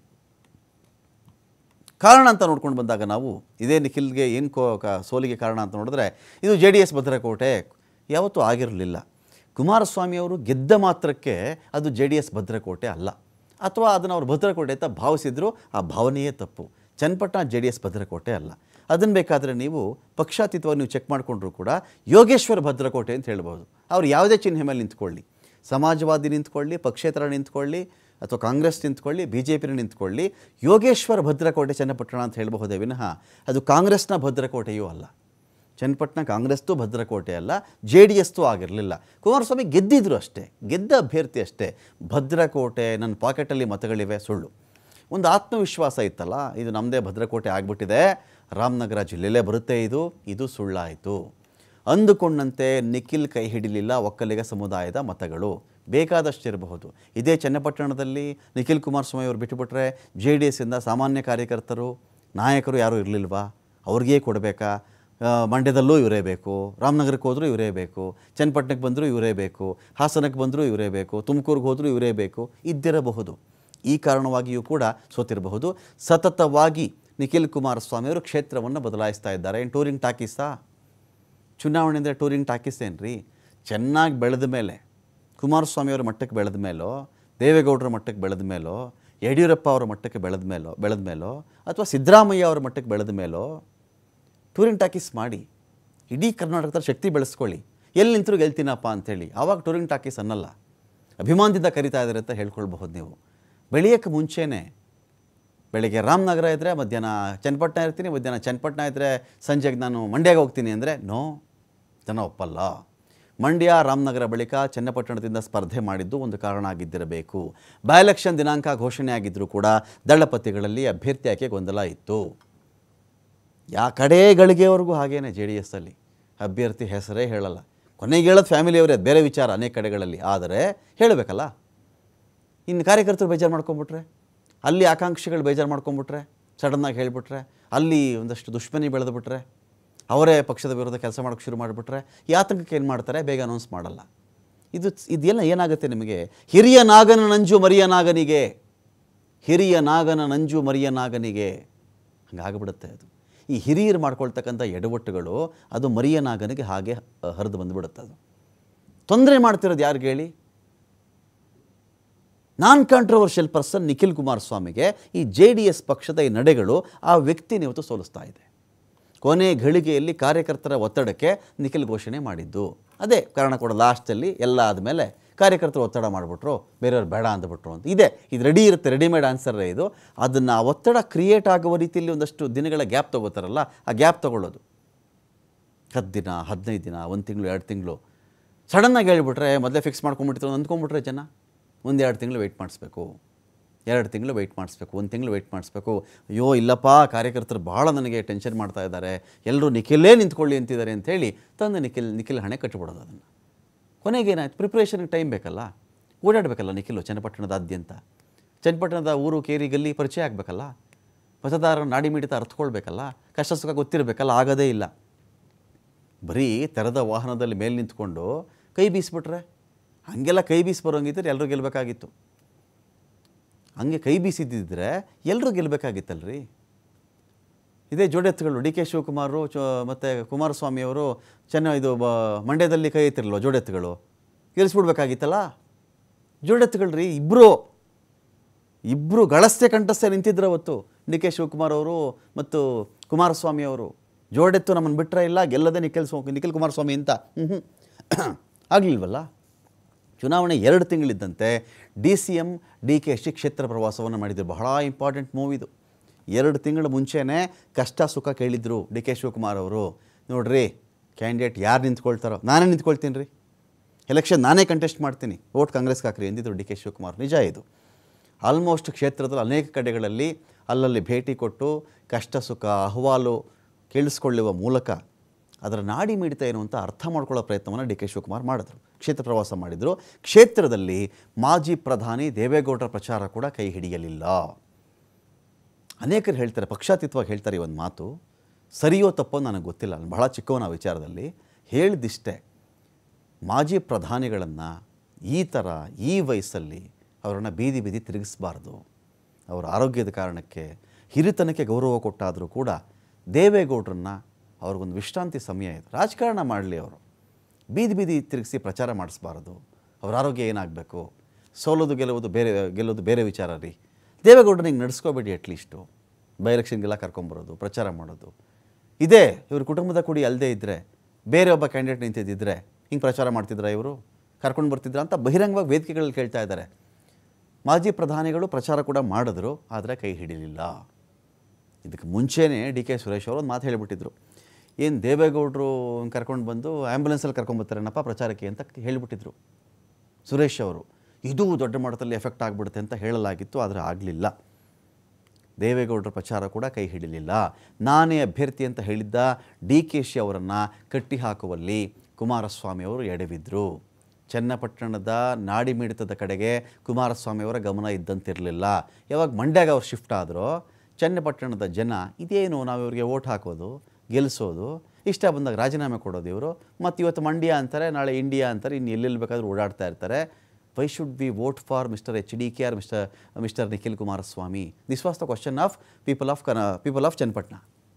ಕಾರಣ ಅಂತ ನೋಡ್ಕೊಂಡು ಬಂದಾಗ ನಾವು ಇದೇ ನಿಖಿಲ್ಗೆ ಏನು ಕೋ ಸೋಲಿಗೆ ಕಾರಣ ಅಂತ ನೋಡಿದ್ರೆ ಇದು ಜೆ ಡಿ ಎಸ್ ಭದ್ರಕೋಟೆ ಯಾವತ್ತೂ ಆಗಿರಲಿಲ್ಲ. ಕುಮಾರಸ್ವಾಮಿಯವರು ಗೆದ್ದ ಮಾತ್ರಕ್ಕೆ ಅದು ಜೆ ಡಿ ಎಸ್ ಭದ್ರಕೋಟೆ ಅಲ್ಲ, ಅಥವಾ ಅದನ್ನು ಅವರು ಭದ್ರಕೋಟೆ ಅಂತ ಭಾವಿಸಿದ್ರು. ಆ ಭಾವನೆಯೇ ತಪ್ಪು. ಚನ್ನಪಟ್ಟಣ ಜೆ ಡಿ ಎಸ್ ಭದ್ರಕೋಟೆ ಅಲ್ಲ. ಅದನ್ನು ಬೇಕಾದರೆ ನೀವು ಪಕ್ಷಾತೀತವಾಗಿ ನೀವು ಚೆಕ್ ಮಾಡಿಕೊಂಡ್ರೂ ಕೂಡ ಯೋಗೇಶ್ವರ್ ಭದ್ರಕೋಟೆ ಅಂತ ಹೇಳ್ಬೋದು. ಅವ್ರು ಯಾವುದೇ ಚಿಹ್ನೆ ಮೇಲೆ ನಿಂತ್ಕೊಳ್ಳಿ, ಸಮಾಜವಾದಿ ನಿಂತ್ಕೊಳ್ಳಿ, ಪಕ್ಷೇತರ ನಿಂತ್ಕೊಳ್ಳಿ, ಅಥವಾ ಕಾಂಗ್ರೆಸ್ ನಿಂತ್ಕೊಳ್ಳಿ, ಬಿ ಜೆ ಪಿನ ನಿಂತ್ಕೊಳ್ಳಿ, ಯೋಗೇಶ್ವರ ಭದ್ರಕೋಟೆ ಚನ್ನಪಟ್ಟಣ ಅಂತ ಹೇಳಬಹುದೇ ವಿನಃ ಅದು ಕಾಂಗ್ರೆಸ್ನ ಭದ್ರಕೋಟೆಯೂ ಅಲ್ಲ. ಚನ್ನಪಟ್ಟಣ ಕಾಂಗ್ರೆಸ್ದು ಭದ್ರಕೋಟೆ ಅಲ್ಲ, ಜೆ ಡಿ ಎಸ್ದು ಆಗಿರಲಿಲ್ಲ. ಕುಮಾರಸ್ವಾಮಿ ಗೆದ್ದಿದ್ರು ಅಷ್ಟೇ, ಗೆದ್ದ ಅಭ್ಯರ್ಥಿ ಅಷ್ಟೇ. ಭದ್ರಕೋಟೆ ನನ್ನ ಪಾಕೆಟಲ್ಲಿ ಮತಗಳಿವೆ ಸುಳ್ಳು. ಒಂದು ಆತ್ಮವಿಶ್ವಾಸ ಇತ್ತಲ್ಲ, ಇದು ನಮ್ಮದೇ ಭದ್ರಕೋಟೆ ಆಗಿಬಿಟ್ಟಿದೆ, ರಾಮನಗರ ಜಿಲ್ಲೆಯಲ್ಲೇ ಬರುತ್ತೆ, ಇದು ಇದು ಸುಳ್ಳಾಯಿತು. ಅಂದುಕೊಂಡಂತೆ ನಿಖಿಲ್ ಕೈ ಹಿಡಿಲಿಲ್ಲ ಒಕ್ಕಲಿಗ ಸಮುದಾಯದ ಮತಗಳು. ಬೇಕಾದಷ್ಟಿರಬಹುದು. ಇದೇ ಚನ್ನಪಟ್ಟಣದಲ್ಲಿ ನಿಖಿಲ್ ಕುಮಾರಸ್ವಾಮಿ ಅವರು ಬಿಟ್ಟುಬಿಟ್ರೆ ಜೆ ಡಿ ಎಸ್ಸಿಂದ ಸಾಮಾನ್ಯ ಕಾರ್ಯಕರ್ತರು, ನಾಯಕರು ಯಾರೂ ಇರಲಿಲ್ವಾ? ಅವ್ರಿಗೇ ಕೊಡಬೇಕಾ? ಮಂಡ್ಯದಲ್ಲೂ ಇವರೇ ಬೇಕು, ರಾಮನಗರಕ್ಕೆ ಹೋದರೂ ಇವರೇ ಬೇಕು, ಚನ್ನಪಟ್ಟಣಕ್ಕೆ ಬಂದರೂ ಇವರೇ ಬೇಕು, ಹಾಸನಕ್ಕೆ ಬಂದರೂ ಇವರೇ ಬೇಕು, ತುಮಕೂರಿಗೆ ಹೋದರೂ ಇವರೇ ಬೇಕು, ಇದ್ದಿರಬಹುದು. ಈ ಕಾರಣವಾಗಿಯೂ ಕೂಡ ಸೋತಿರಬಹುದು. ಸತತವಾಗಿ ನಿಖಿಲ್ ಕುಮಾರಸ್ವಾಮಿಯವರು ಕ್ಷೇತ್ರವನ್ನು ಬದಲಾಯಿಸ್ತಾ ಇದ್ದಾರೆ. ಏನು ಟೂರಿಂಗ್ ಟಾಕೀಸಾ? ಚುನಾವಣೆ ಅಂದರೆ ಟೂರಿಂಗ್ ಟಾಕೀಸೇನ್ರಿ? ಚೆನ್ನಾಗಿ ಬೆಳೆದ ಮೇಲೆ, ಕುಮಾರಸ್ವಾಮಿಯವರ ಮಟ್ಟಕ್ಕೆ ಬೆಳೆದ ಮೇಲೋ, ದೇವೇಗೌಡರ ಮಟ್ಟಕ್ಕೆ ಬೆಳೆದ ಮೇಲೋ, ಯಡಿಯೂರಪ್ಪ ಅವರ ಮಟ್ಟಕ್ಕೆ ಬೆಳೆದ ಮೇಲೋ ಬೆಳೆದ ಮೇಲೋ ಅಥವಾ ಸಿದ್ದರಾಮಯ್ಯ ಅವರ ಮಟ್ಟಕ್ಕೆ ಬೆಳೆದ ಮೇಲೋ ಟೂರಿಂಗ್ ಟಾಕೀಸ್ ಮಾಡಿ ಇಡೀ ಕರ್ನಾಟಕದ ಶಕ್ತಿ ಬೆಳೆಸ್ಕೊಳ್ಳಿ. ಎಲ್ಲಿ ನಿಂತರೂ ಗೆಲ್ತೀನಪ್ಪ ಅಂಥೇಳಿ ಆವಾಗ ಟೂರಿಂಗ್ ಟಾಕೀಸ್ ಅನ್ನಲ್ಲ, ಅಭಿಮಾನದಿಂದ ಕರಿತಾ ಇದ್ದಾರೆ ಅಂತ ಹೇಳ್ಕೊಳ್ಬಹುದು. ನೀವು ಬೆಳೆಯೋಕ್ಕೆ ಮುಂಚೆನೇ ಬೆಳಿಗ್ಗೆ ರಾಮನಗರ ಇದ್ದರೆ ಮಧ್ಯಾಹ್ನ ಚನ್ನಪಟ್ಟಣ ಇರ್ತೀನಿ, ಮಧ್ಯಾಹ್ನ ಚನ್ನಪಟ್ಟಣ ಇದ್ದರೆ ಸಂಜೆಗೆ ನಾನು ಮಂಡ್ಯಗೆ ಹೋಗ್ತೀನಿ ಅಂದರೆ ನೋ, ಜನ ಒಪ್ಪಲ್ಲ. ಮಂಡ್ಯ ರಾಮನಗರ ಬಳಿಕ ಚನ್ನಪಟ್ಟಣದಿಂದ ಸ್ಪರ್ಧೆ ಮಾಡಿದ್ದು ಒಂದು ಕಾರಣ ಆಗಿದ್ದಿರಬೇಕು. ಬೈ ಎಲೆಕ್ಷನ್ ದಿನಾಂಕ ಘೋಷಣೆ ಆಗಿದ್ದರೂ ಕೂಡ ದಳಪತಿಗಳಲ್ಲಿ ಅಭ್ಯರ್ಥಿ ಆಯ್ಕೆ ಗೊಂದಲ ಇತ್ತು. ಯಾ ಕಡೆ ಗಳಿಗೆವರೆಗೂ ಹಾಗೇನೆ ಜೆ ಡಿ ಎಸ್ಸಲ್ಲಿ ಅಭ್ಯರ್ಥಿ ಹೆಸರೇ ಹೇಳಲ್ಲ. ಕೊನೆಗೆ ಹೇಳೋದು ಫ್ಯಾಮಿಲಿಯವರೇ, ಅದು ಬೇರೆ ವಿಚಾರ ಅನೇಕ ಕಡೆಗಳಲ್ಲಿ. ಆದರೆ ಹೇಳಬೇಕಲ್ಲ. ಇನ್ನು ಕಾರ್ಯಕರ್ತರು ಬೇಜಾರು ಮಾಡ್ಕೊಂಬಿಟ್ರೆ, ಅಲ್ಲಿ ಆಕಾಂಕ್ಷಿಗಳು ಬೇಜಾರು ಮಾಡ್ಕೊಂಬಿಟ್ರೆ, ಸಡನ್ನಾಗಿ ಹೇಳಿಬಿಟ್ರೆ, ಅಲ್ಲಿ ಒಂದಷ್ಟು ದುಶ್ಮನಿ ಬೆಳೆದುಬಿಟ್ರೆ, ಅವರೇ ಪಕ್ಷದ ವಿರುದ್ಧ ಕೆಲಸ ಮಾಡೋಕ್ಕೆ ಶುರು ಮಾಡಿಬಿಟ್ರೆ ಈ ಆತಂಕಕ್ಕೆ ಏನು ಮಾಡ್ತಾರೆ? ಬೇಗ ಅನೌನ್ಸ್ ಮಾಡಲ್ಲ. ಇದು ಇದೆಲ್ಲ ಏನಾಗುತ್ತೆ ನಿಮಗೆ? ಹಿರಿಯ ನಾಗನ ನಂಜು ಮರಿಯ ನಾಗನಿಗೆ, ಹಿರಿಯ ನಾಗನ ನಂಜು ಮರಿಯ ನಾಗನಿಗೆ ಹಂಗಾಗ್ಬಿಡುತ್ತೆ. ಅದು ಈ ಹಿರಿಯರು ಮಾಡ್ಕೊಳ್ತಕ್ಕಂಥ ಎಡವಟ್ಟುಗಳು ಅದು ಮರಿಯ ನಾಗನಿಗೆ ಹಾಗೆ ಹರಿದು ಬಂದುಬಿಡುತ್ತೆ. ಅದು ತೊಂದರೆ ಮಾಡ್ತಿರೋದು ಯಾರಿಗೆ ಹೇಳಿ? ನಾನ್ ಕಾಂಟ್ರವರ್ಷಿಯಲ್ ಪರ್ಸನ್ ನಿಖಿಲ್ ಕುಮಾರಸ್ವಾಮಿಗೆ ಈ ಜೆ ಡಿ ಎಸ್ ಪಕ್ಷದ ಈ ನಡೆಗಳು ಆ ವ್ಯಕ್ತಿನ ಇವತ್ತು ಸೋಲಿಸ್ತಾ ಇದೆ. ಕೊನೆ ಘಳಿಗೆಯಲ್ಲಿ ಕಾರ್ಯಕರ್ತರ ಒತ್ತಡಕ್ಕೆ ನಿಖಿಲ್ ಘೋಷಣೆ ಮಾಡಿದ್ದು. ಅದೇ ಕಾರಣ ಕೂಡ ಲಾಸ್ಟಲ್ಲಿ ಎಲ್ಲ ಆದಮೇಲೆ ಕಾರ್ಯಕರ್ತರು ಒತ್ತಡ ಮಾಡಿಬಿಟ್ರು, ಬೇರೆಯವ್ರು ಬೇಡ ಅಂದ್ಬಿಟ್ರು ಅಂತ. ಇದೆ, ಇದು ರೆಡಿ ಇರುತ್ತೆ, ರೆಡಿಮೇಡ್ ಆನ್ಸರೇ ಇದು. ಅದನ್ನು ಒತ್ತಡ ಕ್ರಿಯೇಟ್ ಆಗುವ ರೀತಿಯಲ್ಲಿ ಒಂದಷ್ಟು ದಿನಗಳ ಗ್ಯಾಪ್ ತೊಗೋತಾರಲ್ಲ, ಆ ಗ್ಯಾಪ್ ತೊಗೊಳ್ಳೋದು ಹತ್ತು ದಿನ ಹದಿನೈದು ದಿನ ಒಂದು ತಿಂಗಳು ಎರಡು ತಿಂಗಳು ಸಡನ್ನಾಗಿ ಹೇಳಿಬಿಟ್ರೆ ಮೊದಲೇ ಫಿಕ್ಸ್ ಮಾಡ್ಕೊಂಡ್ಬಿಡ್ತಾರೆ ಅಂದ್ಕೊಂಡ್ಬಿಟ್ರೆ ಜನ ಒಂದು ಎರಡು ತಿಂಗಳು ವೆಯ್ಟ್ ಮಾಡಿಸ್ಬೇಕು, ಎರಡು ತಿಂಗಳು ವೆಯ್ಟ್ ಮಾಡಿಸ್ಬೇಕು, ಒಂದು ತಿಂಗಳು ವೆಯ್ಟ್ ಮಾಡಿಸ್ಬೇಕು. ಅಯ್ಯೋ ಇಲ್ಲಪ್ಪ, ಕಾರ್ಯಕರ್ತರು ಭಾಳ ನನಗೆ ಟೆನ್ಷನ್ ಮಾಡ್ತಾ ಇದ್ದಾರೆ, ಎಲ್ಲರೂ ನಿಖಿಲೇ ನಿಂತ್ಕೊಳ್ಳಿ ಅಂತಿದ್ದಾರೆ ಅಂಥೇಳಿ ತಂದು ನಿಖಿಲ್ ನಿಖಿಲ್ ಹಣೆ ಕಟ್ಟಿಬಿಡೋದು. ಅದನ್ನು ಕೊನೆಗೆ ಏನಾಯ್ತು, ಪ್ರಿಪ್ರೇಷನ್ಗೆ ಟೈಮ್ ಬೇಕಲ್ಲ, ಓಡಾಡಬೇಕಲ್ಲ ನಿಖಿಲು ಚನ್ನಪಟ್ಟಣದಾದ್ಯಂತ. ಚನ್ನಪಟ್ಟಣದ ಊರು ಕೇರಿ ಗಲ್ಲಿ ಪರಿಚಯ ಆಗಬೇಕಲ್ಲ, ಮತದಾರರ ನಾಡಿ ಮಿಡಿತ ಅರ್ಥಕೊಳ್ಬೇಕಲ್ಲ, ಕಷ್ಟ ಸುಖ ಗೊತ್ತಿರಬೇಕಲ್ಲ. ಆಗೋದೇ ಇಲ್ಲ. ಬರೀ ತೆರೆದ ವಾಹನದಲ್ಲಿ ಮೇಲೆ ನಿಂತ್ಕೊಂಡು ಕೈ ಬೀಸಿಬಿಟ್ರೆ, ಹಾಗೆಲ್ಲ ಕೈ ಬೀಸಿ ಬರೋಂಗಿದ್ರೆ ಎಲ್ಲರೂ ಗೆಲ್ಲಬೇಕಾಗಿತ್ತು. ಹಂಗೆ ಕೈ ಬೀಸಿದ್ದಿದ್ರೆ ಎಲ್ಲರೂ ಗೆಲ್ಲಬೇಕಾಗಿತ್ತಲ್ರಿ. ಇದೇ ಜೋಡೆತ್ತುಗಳು ಡಿ ಕೆ ಶಿವಕುಮಾರು ಚ ಮತ್ತು ಕುಮಾರಸ್ವಾಮಿಯವರು ಚೆನ್ನ ಇದು ಬ ಮಂಡ್ಯದಲ್ಲಿ ಕೈ ಎತ್ತಿರಲ್ವ ಜೋಡೆತ್ತುಗಳು, ಗೆಲ್ಲಿಸ್ಬಿಡ್ಬೇಕಾಗಿತ್ತಲ್ಲ. ಜೋಡೆತ್ತುಗಳು ರೀ, ಇಬ್ಬರು ಇಬ್ಬರು ಗಳಸ್ತೆ ಕಂಠಸ್ಥೆ ನಿಂತಿದ್ರು ಅವತ್ತು ಡಿ ಕೆ ಶಿವಕುಮಾರ್ ಅವರು ಮತ್ತು ಕುಮಾರಸ್ವಾಮಿ ಅವರು. ಜೋಡೆತ್ತು ನಮ್ಮನ್ನು ಬಿಟ್ಟರೆ ಇಲ್ಲ, ಗೆಲ್ಲದೆ ನಿಖಿಲ್ ಸ್ವಾ ನಿಖಿಲ್ ಕುಮಾರಸ್ವಾಮಿ ಅಂತ ಹ್ಞೂ ಆಗಲಿಲ್ವಲ್ಲ. ಚುನಾವಣೆ ಎರಡು ತಿಂಗಳಿದ್ದಂತೆ D C M D K Shi ಕ್ಷೇತ್ರ ಪ್ರವಾಸವನ್ನು ಮಾಡಿದರು. ಬಹಳ ಇಂಪಾರ್ಟೆಂಟ್ ಮೂವ್ ಇದು. ಎರಡು ತಿಂಗಳ ಮುಂಚೆನೇ ಕಷ್ಟ ಸುಖ ಕೇಳಿದರು ಡಿ ಕೆ ಶಿವಕುಮಾರ್ ಅವರು. ನೋಡಿರಿ, ಕ್ಯಾಂಡಿಡೇಟ್ ಯಾರು ನಿಂತ್ಕೊಳ್ತಾರೋ ನಾನೇ ನಿಂತ್ಕೊಳ್ತೀನಿ ರೀ, ಎಲೆಕ್ಷನ್ ನಾನೇ ಕಂಟೆಸ್ಟ್ ಮಾಡ್ತೀನಿ, ವೋಟ್ ಕಾಂಗ್ರೆಸ್ಗೆ ಹಾಕ್ರಿ ಎಂದಿದ್ರು ಡಿ ಕೆ ಶಿವಕುಮಾರ್. ನಿಜ ಇದು. ಆಲ್ಮೋಸ್ಟ್ ಕ್ಷೇತ್ರದಲ್ಲಿ ಅನೇಕ ಕಡೆಗಳಲ್ಲಿ ಅಲ್ಲಲ್ಲಿ ಭೇಟಿ ಕೊಟ್ಟು ಕಷ್ಟ ಸುಖ ಅಹವಾಲು ಕೇಳಿಸ್ಕೊಳ್ಳುವ ಮೂಲಕ ಅದರ ನಾಡಿ ಮಿಡಿತ ಏನು ಅಂತ ಅರ್ಥ ಮಾಡ್ಕೊಳ್ಳೋ ಪ್ರಯತ್ನವನ್ನು ಡಿ ಕೆ ಶಿವಕುಮಾರ್ ಮಾಡಿದ್ರು. ಕ್ಷೇತ್ರ ಪ್ರವಾಸ ಮಾಡಿದರು. ಕ್ಷೇತ್ರದಲ್ಲಿ ಮಾಜಿ ಪ್ರಧಾನಿ ದೇವೇಗೌಡರ ಪ್ರಚಾರ ಕೂಡ ಕೈ ಹಿಡಿಯಲಿಲ್ಲ. ಅನೇಕರು ಹೇಳ್ತಾರೆ, ಪಕ್ಷಾತೀತವಾಗಿ ಹೇಳ್ತಾರೆ ಈ ಒಂದು ಮಾತು, ಸರಿಯೋ ತಪ್ಪೋ ನನಗೆ ಗೊತ್ತಿಲ್ಲ, ನಾನು ಬಹಳ ಚಿಕ್ಕವನ ವಿಚಾರದಲ್ಲಿ ಹೇಳಿದಿಷ್ಟೇ. ಮಾಜಿ ಪ್ರಧಾನಿಗಳನ್ನು ಈ ಥರ ಈ ವಯಸ್ಸಲ್ಲಿ ಅವರನ್ನು ಬೀದಿ ಬೀದಿ ತಿರುಗಿಸಬಾರ್ದು. ಅವರ ಆರೋಗ್ಯದ ಕಾರಣಕ್ಕೆ ಹಿರಿತನಕ್ಕೆ ಗೌರವ ಕೊಟ್ಟಾದರೂ ಕೂಡ ದೇವೇಗೌಡರನ್ನ ಅವ್ರಿಗೊಂದು ವಿಶ್ರಾಂತಿ ಸಮಯ ಇದೆ, ರಾಜಕಾರಣ ಮಾಡಲಿ, ಅವರು ಬೀದಿ ಬೀದಿ ತಿರುಗಿಸಿ ಪ್ರಚಾರ ಮಾಡಿಸ್ಬಾರ್ದು. ಅವ್ರ ಆರೋಗ್ಯ ಏನಾಗಬೇಕು, ಸೋಲೋದು ಗೆಲ್ಲುವುದು ಬೇರೆ ಗೆಲ್ಲೋದು ಬೇರೆ ವಿಚಾರ ರೀ. ದೇವೇಗೌಡರನ್ನ ಹಿಂಗೆ ನಡೆಸ್ಕೋಬೇಡಿ. ಅಟ್ಲೀಸ್ಟು ಬೈ ಎಲೆಕ್ಷನ್ಗೆಲ್ಲ ಕರ್ಕೊಂಬರೋದು, ಪ್ರಚಾರ ಮಾಡೋದು ಇದೇ. ಇವ್ರ ಕುಟುಂಬದ ಕುಡಿ ಅಲ್ಲದೆ ಇದ್ದರೆ, ಬೇರೆ ಒಬ್ಬ ಕ್ಯಾಂಡಿಡೇಟ್ ನಿಂತಿದ್ದಿದ್ರೆ ಹಿಂಗೆ ಪ್ರಚಾರ ಮಾಡ್ತಿದ್ರ, ಇವರು ಕರ್ಕೊಂಡು ಬರ್ತಿದ್ರ ಅಂತ ಬಹಿರಂಗವಾಗಿ ವೇದಿಕೆಗಳಲ್ಲಿ ಕೇಳ್ತಾ ಇದ್ದಾರೆ. ಮಾಜಿ ಪ್ರಧಾನಿಗಳು ಪ್ರಚಾರ ಕೂಡ ಮಾಡಿದ್ರು, ಆದರೆ ಕೈ ಹಿಡಿಲಿಲ್ಲ. ಇದಕ್ಕೆ ಮುಂಚೆನೇ ಡಿ ಕೆ ಸುರೇಶ್ ಅವರು ಒಂದು ಮಾತು ಹೇಳಿಬಿಟ್ಟಿದ್ರು, ಏನು ದೇವೇಗೌಡರು ಕರ್ಕೊಂಡು ಬಂದು ಆ್ಯಂಬುಲೆನ್ಸಲ್ಲಿ ಕರ್ಕೊಂಬರ್ತಾರೇನಪ್ಪ ಪ್ರಚಾರಕ್ಕೆ ಅಂತ ಹೇಳಿಬಿಟ್ಟಿದ್ರು ಸುರೇಶ್ ಅವರು. ಇದು ದೊಡ್ಡ ಮಟ್ಟದಲ್ಲಿ ಎಫೆಕ್ಟ್ ಆಗಿಬಿಡುತ್ತೆ ಅಂತ ಹೇಳಲಾಗಿತ್ತು, ಆದರೆ ಆಗಲಿಲ್ಲ. ದೇವೇಗೌಡರ ಪ್ರಚಾರ ಕೂಡ ಕೈ ಹಿಡಿಲಿಲ್ಲ. ನಾನೇ ಅಭ್ಯರ್ಥಿ ಅಂತ ಹೇಳಿದ್ದ ಡಿ ಕೆ ಶಿ ಅವರನ್ನು ಕಟ್ಟಿ ಹಾಕುವಲ್ಲಿ ಕುಮಾರಸ್ವಾಮಿ ಅವರು ಎಡವಿದ್ರು. ಚನ್ನಪಟ್ಟಣದ ನಾಡಿ ಮಿಡಿತದ ಕಡೆಗೆ ಕುಮಾರಸ್ವಾಮಿಯವರ ಗಮನ ಇದ್ದಂತಿರಲಿಲ್ಲ. ಯಾವಾಗ ಮಂಡ್ಯಾಗ ಅವ್ರು ಶಿಫ್ಟ್ ಆದರೋ ಚನ್ನಪಟ್ಟಣದ ಜನ ಇದೇನು ನಾವು ಇವ್ರಿಗೆ ಓಟ್ ಹಾಕೋದು, ಗೆಲ್ಲಿಸೋದು, ಇಷ್ಟ ಬಂದಾಗ ರಾಜೀನಾಮೆ ಕೊಡೋದು ಇವರು, ಮತ್ತು ಇವತ್ತು ಮಂಡ್ಯ ಅಂತಾರೆ, ನಾಳೆ ಇಂಡಿಯಾ ಅಂತಾರೆ, ಇನ್ನು ಎಲ್ಲೆಲ್ಲಿ ಬೇಕಾದರೂ ಓಡಾಡ್ತಾ ಇರ್ತಾರೆ. Why should we vote for mister H D K R mister mister Nikhil Kumaraswamy? This was the question of people of ಕನ ಪೀಪಲ್ ಆಫ್ ಚನ್ನಪಟ್ಟಣ.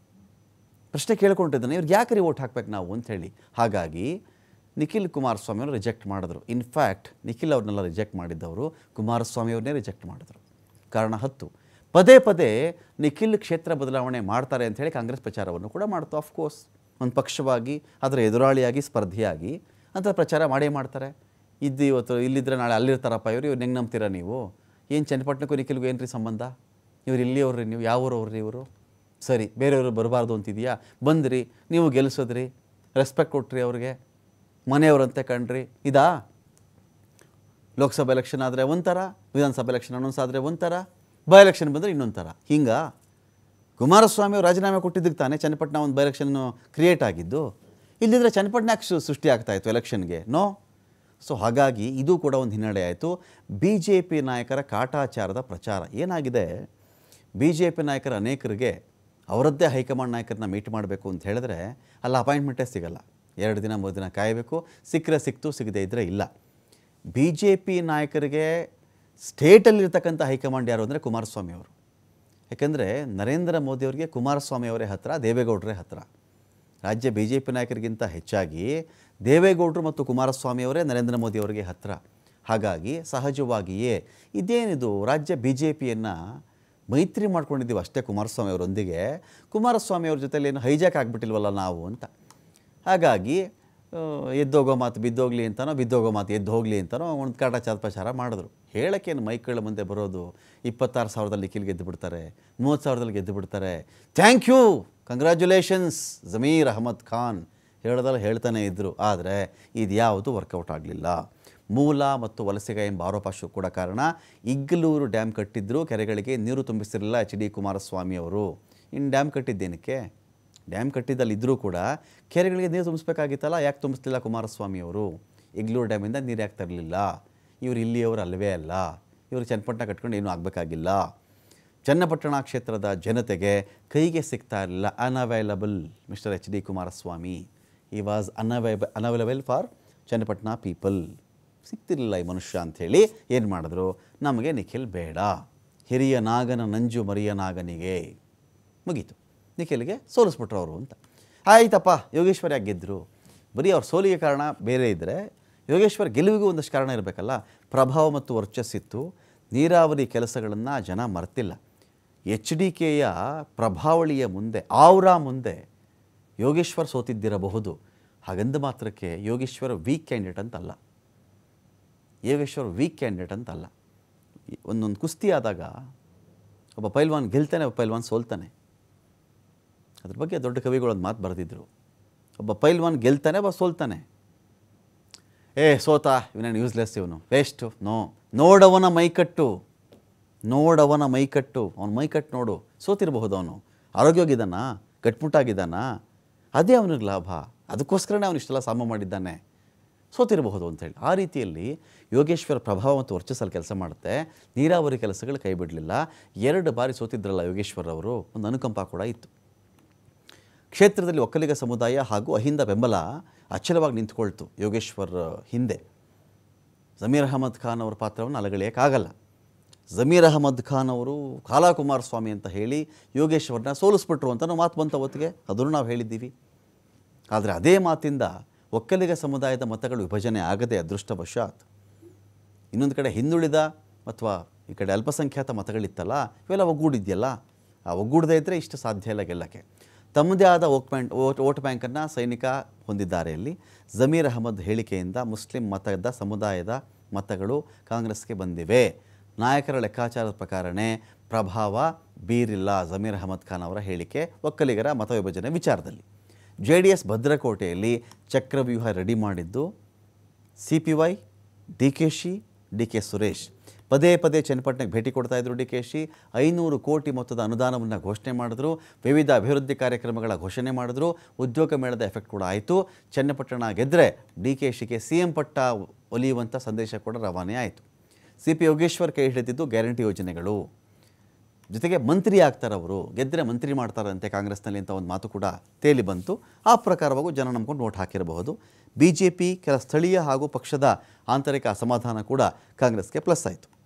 ಪ್ರಶ್ನೆ ಕೇಳ್ಕೊಂಡಿದ್ದಾನೆ, ಇವ್ರಿಗೆ ಯಾಕೆ ರೀ ಓಟ್ ಹಾಕ್ಬೇಕು ನಾವು ಅಂಥೇಳಿ. ಹಾಗಾಗಿ ನಿಖಿಲ್ ಕುಮಾರಸ್ವಾಮಿಯವರು ರಿಜೆಕ್ಟ್ ಮಾಡಿದ್ರು. ಇನ್ಫ್ಯಾಕ್ಟ್ ನಿಖಿಲ್ ಅವ್ರನ್ನೆಲ್ಲ ರಿಜೆಕ್ಟ್ ಮಾಡಿದ್ದವರು ಕುಮಾರಸ್ವಾಮಿಯವ್ರನ್ನೇ ರಿಜೆಕ್ಟ್ ಮಾಡಿದ್ರು. ಕಾರಣ ಹತ್ತು, ಪದೇ ಪದೇ ನಿಖಿಲ್ ಕ್ಷೇತ್ರ ಬದಲಾವಣೆ ಮಾಡ್ತಾರೆ ಅಂಥೇಳಿ ಕಾಂಗ್ರೆಸ್ ಪ್ರಚಾರವನ್ನು ಕೂಡ ಮಾಡ್ತು. ಆಫ್ಕೋರ್ಸ್ ಒಂದು ಪಕ್ಷವಾಗಿ, ಅದರ ಎದುರಾಳಿಯಾಗಿ, ಸ್ಪರ್ಧಿಯಾಗಿ ಅಂತ ಪ್ರಚಾರ ಮಾಡೇ ಮಾಡ್ತಾರೆ. ಇದ್ದು ಇವತ್ತು ಇಲ್ಲಿದ್ದರೆ ನಾಳೆ ಅಲ್ಲಿರ್ತಾರಪ್ಪ ಇವರು, ಇವ್ರು ಹೆಂಗೆ ನಂಬ್ತೀರಾ ನೀವು? ಏನು ಚನ್ನಪಟ್ಟಣಕ್ಕೂ ನಿಖಿಲ್ಗೂ ಏನು ರೀ ಸಂಬಂಧ? ಇವ್ರು ಇಲ್ಲಿಯವ್ರಿ, ನೀವು ಯಾವ ಊರವ್ರಿ ಇವರು? ಸರಿ, ಬೇರೆಯವರು ಬರಬಾರ್ದು ಅಂತಿದೆಯಾ? ಬಂದ್ರಿ, ನೀವು ಗೆಲ್ಲಿಸೋದ್ರಿ, ರೆಸ್ಪೆಕ್ಟ್ ಕೊಟ್ರಿ ಅವ್ರಿಗೆ, ಮನೆಯವರಂತೆ ಕಂಡ್ರಿ. ಇದಾ ಲೋಕಸಭಾ ಎಲೆಕ್ಷನ್ ಆದರೆ ಒಂಥರ, ವಿಧಾನಸಭಾ ಎಲೆಕ್ಷನ್ ಅನೌನ್ಸ್ ಆದರೆ ಒಂಥರ, ಬೈ ಎಲೆಕ್ಷನ್ ಬಂದರೆ ಇನ್ನೊಂದು ಥರ. ಹಿಂಗೆ ಕುಮಾರಸ್ವಾಮಿ ಅವರು ರಾಜೀನಾಮೆ ಕೊಟ್ಟಿದ್ದಕ್ಕೆ ತಾನೇ ಚನ್ನಪಟ್ಟಣ ಒಂದು ಬೈ ಎಲೆಕ್ಷನ್ನು ಕ್ರಿಯೇಟ್ ಆಗಿದ್ದು. ಇಲ್ಲಿದ್ದರೆ ಚನ್ನಪಟ್ಟಣ ಯಾಕೆ ಸೃಷ್ಟಿ ಆಗ್ತಾಯಿತ್ತು ಎಲೆಕ್ಷನ್ಗೆ? ನೋ. ಸೊ ಹಾಗಾಗಿ ಇದು ಕೂಡ ಒಂದು ಹಿನ್ನಡೆ ಆಯಿತು. ಬಿ ಜೆ ಪಿ ನಾಯಕರ ಕಾಟಾಚಾರದ ಪ್ರಚಾರ ಏನಾಗಿದೆ, ಬಿ ಜೆ ಪಿ ನಾಯಕರ ಅನೇಕರಿಗೆ ಅವರದ್ದೇ ಹೈಕಮಾಂಡ್ ನಾಯಕರನ್ನ ಮೀಟ್ ಮಾಡಬೇಕು ಅಂತ ಹೇಳಿದ್ರೆ ಅಲ್ಲ ಅಪಾಯಿಂಟ್ಮೆಂಟೇ ಸಿಗಲ್ಲ. ಎರಡು ದಿನ ಮೂರು ದಿನ ಕಾಯಬೇಕು, ಸಿಕ್ಕರೆ ಸಿಕ್ತು, ಸಿಗದೇ ಇದ್ದರೆ ಇಲ್ಲ. ಬಿ ಜೆ ಪಿ ನಾಯಕರಿಗೆ ಸ್ಟೇಟಲ್ಲಿರ್ತಕ್ಕಂಥ ಹೈಕಮಾಂಡ್ ಯಾರು ಅಂದರೆ ಕುಮಾರಸ್ವಾಮಿ ಅವರು. ಯಾಕೆಂದರೆ ನರೇಂದ್ರ ಮೋದಿಯವರಿಗೆ ಕುಮಾರಸ್ವಾಮಿ ಅವರೇ ಹತ್ತಿರ, ದೇವೇಗೌಡರೇ ಹತ್ತಿರ. ರಾಜ್ಯ ಬಿ ಜೆ ಪಿ ನಾಯಕರಿಗಿಂತ ಹೆಚ್ಚಾಗಿ ದೇವೇಗೌಡರು ಮತ್ತು ಕುಮಾರಸ್ವಾಮಿಯವರೇ ನರೇಂದ್ರ ಮೋದಿಯವರಿಗೆ ಹತ್ತಿರ. ಹಾಗಾಗಿ ಸಹಜವಾಗಿಯೇ ಇದೇನಿದು ರಾಜ್ಯ ಬಿ ಜೆ ಪಿಯನ್ನು ಮೈತ್ರಿ ಮಾಡ್ಕೊಂಡಿದ್ದೀವಿ ಅಷ್ಟೇ ಕುಮಾರಸ್ವಾಮಿ ಅವರೊಂದಿಗೆ, ಕುಮಾರಸ್ವಾಮಿ ಅವ್ರ ಜೊತೆಲಿ ಏನು ಹೈಜಾಕ್ ಆಗಿಬಿಟ್ಟಿಲ್ವಲ್ಲ ನಾವು ಅಂತ. ಹಾಗಾಗಿ ಎದ್ದೋಗೋ ಮಾತು ಬಿದ್ದೋಗ್ಲಿ ಅಂತನೋ, ಬಿದ್ದೋಗೋ ಮಾತು ಎದ್ದು ಹೋಗಲಿ ಅಂತನೋ ಒಂದು ಕಾಟ ಚಾತ್ಪಚಾರ ಮಾಡಿದ್ರು. ಹೇಳೋಕ್ಕೇನು ಮೈಕ್ಗಳ ಮುಂದೆ ಬರೋದು, ಇಪ್ಪತ್ತಾರು ಸಾವಿರದಲ್ಲಿ ನಿಖಿಲ್ ಗೆದ್ದು ಬಿಡ್ತಾರೆ, ಮೂವತ್ತು ಸಾವಿರದಲ್ಲಿ ಗೆದ್ದು ಬಿಡ್ತಾರೆ, thank you congratulations Zameer Ahmed Khan ಹೇಳೋದಲ್ಲ ಹೇಳ್ತಾನೆ ಇದ್ದರು. ಆದರೆ ಇದು ಯಾವುದು ವರ್ಕೌಟ್ ಆಗಲಿಲ್ಲ. ಮೂಲ ಮತ್ತು ವಲಸಿಗ ಎಂಬ ಆರೋಪ ಕೂಡ ಕಾರಣ. ಇಗ್ಗಲೂರು ಡ್ಯಾಮ್ ಕಟ್ಟಿದ್ರು, ಕೆರೆಗಳಿಗೆ ನೀರು ತುಂಬಿಸಿರಲಿಲ್ಲ ಎಚ್ ಡಿ ಕುಮಾರಸ್ವಾಮಿ ಅವರು. ಇನ್ನು ಡ್ಯಾಮ್ ಕಟ್ಟಿದ್ದೇನಕ್ಕೆ? ಡ್ಯಾಮ್ ಕಟ್ಟಿದ್ದಲ್ಲಿದ್ದರೂ ಕೂಡ ಕೆರೆಗಳಿಗೆ ನೀರು ತುಂಬಿಸ್ಬೇಕಾಗಿತ್ತಲ್ಲ, ಯಾಕೆ ತುಂಬಿಸ್ಲಿಲ್ಲ ಕುಮಾರಸ್ವಾಮಿ ಅವರು? ಇಗ್ಲೂರು ಡ್ಯಾಮಿಂದ ನೀರು ಯಾಕೆ ತರಲಿಲ್ಲ? ಇವರು ಇಲ್ಲಿಯವರು ಅಲ್ಲವೇ ಅಲ್ಲ, ಇವರು ಚನ್ನಪಟ್ಟಣ ಕಟ್ಕೊಂಡು ಏನೂ ಆಗಬೇಕಾಗಿಲ್ಲ. ಚನ್ನಪಟ್ಟಣ ಕ್ಷೇತ್ರದ ಜನತೆಗೆ ಕೈಗೆ ಸಿಗ್ತಾ ಇರಲಿಲ್ಲ. Unavailable mister H D Kumaraswamy. He was ಅನ್ಅವೈಬ ಅನ್ಅವೈಲಬಲ್ ಫಾರ್ ಚನ್ನಪಟ್ಟಣ ಪೀಪಲ್. ಸಿಗ್ತಿರಲಿಲ್ಲ ಈ ಮನುಷ್ಯ ಅಂಥೇಳಿ ಏನು ಮಾಡಿದ್ರು, ನಮಗೆ ನಿಖಿಲ್ ಬೇಡ, ಹಿರಿಯ ನಾಗನ ನಂಜು ಮರಿಯ ನಾಗನಿಗೆ ಮುಗೀತು, ನಿಖಿಲ್ಗೆ ಸೋಲಿಸ್ಬಿಟ್ರು ಅವರು ಅಂತ. ಆಯ್ತಪ್ಪ, ಯೋಗೇಶ್ವರ್ ಯಾಕೆ ಗೆದ್ದರು? ಬರೀ ಅವ್ರ ಸೋಲಿಗೆ ಕಾರಣ ಬೇರೆ ಇದ್ದರೆ ಯೋಗೇಶ್ವರ್ ಗೆಲುವಿಗೂ ಒಂದಷ್ಟು ಕಾರಣ ಇರಬೇಕಲ್ಲ. ಪ್ರಭಾವ ಮತ್ತು ವರ್ಚಸ್ಸಿತ್ತು, ನೀರಾವರಿ ಕೆಲಸಗಳನ್ನು ಜನ ಮರ್ತಿಲ್ಲ. ಎಚ್ ಡಿ ಕೆಯ ಪ್ರಭಾವಳಿಯ ಮುಂದೆ, ಆವ್ರಾ ಮುಂದೆ ಯೋಗೇಶ್ವರ್ ಸೋತಿದ್ದಿರಬಹುದು. ಹಾಗಂದ ಮಾತ್ರಕ್ಕೆ ಯೋಗೇಶ್ವರ್ ವೀಕ್ ಕ್ಯಾಂಡಿಡೇಟ್ ಅಂತಲ್ಲ, ಯೋಗೇಶ್ವರ್ ವೀಕ್ ಕ್ಯಾಂಡಿಡೇಟ್ ಅಂತಲ್ಲ. ಒಂದೊಂದು ಕುಸ್ತಿ ಆದಾಗ ಒಬ್ಬ ಪೈಲ್ವಾನ್ ಗೆಲ್ತಾನೆ, ಒಬ್ಬ ಪೈಲ್ವಾನ್ ಸೋಲ್ತಾನೆ. ಅದ್ರ ಬಗ್ಗೆ ದೊಡ್ಡ ಕವಿಗಳು ಒಂದು ಮಾತು ಬರೆದಿದ್ದರು. ಒಬ್ಬ ಪೈಲ್ವಾನ್ ಗೆಲ್ತಾನೆ, ಒಬ್ಬ ಸೋಲ್ತಾನೆ. ಏ ಸೋತ ಇವನೇನು ಯೂಸ್ಲೆಸ್, ಇವನು ವೇಸ್ಟು. ನೋ, ನೋಡವನ ಮೈಕಟ್ಟು, ನೋಡವನ ಮೈಕಟ್ಟು, ಅವನ ಮೈಕಟ್ಟು ನೋಡು. ಸೋತಿರಬಹುದು, ಅವನು ಆರೋಗ್ಯವಾಗಿದ್ದಾನ, ಗಟ್ಮುಟ್ಟಾಗಿದ್ದಾನ, ಅದೇ ಅವನಿಗೆ ಲಾಭ. ಅದಕ್ಕೋಸ್ಕರನೇ ಅವನು ಇಷ್ಟೆಲ್ಲ ಸಾಮ ಮಾಡಿದ್ದಾನೆ. ಸೋತಿರಬಹುದು ಅಂಥೇಳಿ. ಆ ರೀತಿಯಲ್ಲಿ ಯೋಗೇಶ್ವರ ಪ್ರಭಾವ ಮತ್ತು ವರ್ಚಸ್ಸಲ್ಲಿ ಕೆಲಸ ಮಾಡುತ್ತೆ. ನೀರಾವರಿ ಕೆಲಸಗಳು ಕೈ ಬಿಡಲಿಲ್ಲ. ಎರಡು ಬಾರಿ ಸೋತಿದ್ರಲ್ಲ ಯೋಗೇಶ್ವರ್ ಅವರು, ಒಂದು ಅನುಕಂಪ ಕೂಡ ಇತ್ತು. ಕ್ಷೇತ್ರದಲ್ಲಿ ಒಕ್ಕಲಿಗ ಸಮುದಾಯ ಹಾಗೂ ಅಹಿಂದ ಬೆಂಬಲ ಅಚಲವಾಗಿ ನಿಂತ್ಕೊಳ್ತು ಯೋಗೇಶ್ವರ್ ಹಿಂದೆ. ಜಮೀರ್ ಅಹಮದ್ ಖಾನ್ ಅವರ ಪಾತ್ರವನ್ನು ಅಲಗಳೆಯೋಕ್ಕಾಗಲ್ಲ. ಜಮೀರ್ ಅಹಮದ್ ಖಾನ್ ಅವರು ಕಾಲಾ ಕುಮಾರಸ್ವಾಮಿ ಅಂತ ಹೇಳಿ ಯೋಗೇಶ್ವರನ್ನ ಸೋಲಿಸ್ಬಿಟ್ರು ಅಂತ ನಾವು ಮಾತು ಬಂತ ಹೊತ್ತಿಗೆ, ಅದನ್ನು ನಾವು ಹೇಳಿದ್ದೀವಿ. ಆದರೆ ಅದೇ ಮಾತಿಂದ ಒಕ್ಕಲಿಗ ಸಮುದಾಯದ ಮತಗಳು ವಿಭಜನೆ ಆಗದೆ ಅದೃಷ್ಟವಶಾತ್ ಇನ್ನೊಂದು ಕಡೆ ಹಿಂದುಳಿದ ಅಥವಾ ಈ ಕಡೆ ಅಲ್ಪಸಂಖ್ಯಾತ ಮತಗಳಿತ್ತಲ್ಲ, ಇವೆಲ್ಲ ಒಗ್ಗೂಡಿದೆಯಲ್ಲ, ಆ ಒಗ್ಗೂಡದೇ ಇದ್ದರೆ ಇಷ್ಟು ಸಾಧ್ಯ ಇಲ್ಲ ಗೆಲ್ಲಕ್ಕೆ. ತಮ್ಮದೇ ಆದ ವೋಟ್ ಬ್ಯಾಂಕ್ ವೋಟ್ ವೋಟ್ ಬ್ಯಾಂಕನ್ನು ಸೈನಿಕ ಹೊಂದಿದ್ದಾರೆ. ಇಲ್ಲಿ ಜಮೀರ್ ಅಹಮದ್ ಹೇಳಿಕೆಯಿಂದ ಮುಸ್ಲಿಂ ಮತದ ಸಮುದಾಯದ ಮತಗಳು ಕಾಂಗ್ರೆಸ್ಗೆ ಬಂದಿವೆ. ನಾಯಕರ ಲೆಕ್ಕಾಚಾರದ ಪ್ರಕಾರನೇ ಪ್ರಭಾವ ಬೀರಿಲ್ಲ ಜಮೀರ್ ಅಹಮದ್ ಖಾನ್ ಅವರ ಹೇಳಿಕೆ ಒಕ್ಕಲಿಗರ ಮತ ವಿಭಜನೆ ವಿಚಾರದಲ್ಲಿ. ಜೆ ಡಿ ಎಸ್ ಭದ್ರಕೋಟೆಯಲ್ಲಿ ಚಕ್ರವ್ಯೂಹ ರೆಡಿ ಮಾಡಿದ್ದು C P Y, D K Shi, D K Suresh. ಪದೇ ಪದೇ ಚನ್ನಪಟ್ಟಣಕ್ಕೆ ಭೇಟಿ ಕೊಡ್ತಾಯಿದ್ರು ಡಿ ಕೆ ಶಿ. ಐನೂರು ಕೋಟಿ ಮೊತ್ತದ ಅನುದಾನವನ್ನು ಘೋಷಣೆ ಮಾಡಿದ್ರು, ವಿವಿಧ ಅಭಿವೃದ್ಧಿ ಕಾರ್ಯಕ್ರಮಗಳ ಘೋಷಣೆ ಮಾಡಿದ್ರು. ಉದ್ಯೋಗ ಮೇಳದ ಎಫೆಕ್ಟ್ ಕೂಡ ಆಯಿತು. ಚನ್ನಪಟ್ಟಣ ಗೆದ್ದರೆ ಡಿ ಕೆ ಶಿಗೆ ಸಿ ಎಂ ಪಟ್ಟ ಒಲಿಯುವಂಥ ಸಂದೇಶ ಕೂಡ ರವಾನೆ ಆಯಿತು. ಸಿ ಪಿ ಯೋಗೇಶ್ವರ್ ಕೈ ಹಿಡಿದಿದ್ದು ಗ್ಯಾರಂಟಿ ಯೋಜನೆಗಳು, ಜೊತೆಗೆ ಮಂತ್ರಿ ಆಗ್ತಾರೆ ಅವರು, ಗೆದ್ದರೆ ಮಂತ್ರಿ ಮಾಡ್ತಾರಂತೆ ಕಾಂಗ್ರೆಸ್ನಲ್ಲಿ ಅಂತ ಒಂದು ಮಾತು ಕೂಡ ತೇಲಿ ಬಂತು. ಆ ಪ್ರಕಾರವಾಗೂ ಜನ ನಂಬ್ಕೊಂಡು ನೋಟ್ ಹಾಕಿರಬಹುದು. ಬಿ ಜೆ ಪಿ ಕೆಲ ಸ್ಥಳೀಯ ಹಾಗೂ ಪಕ್ಷದ ಆಂತರಿಕ ಅಸಮಾಧಾನ ಕೂಡ ಕಾಂಗ್ರೆಸ್ಗೆ ಪ್ಲಸ್ ಆಯಿತು.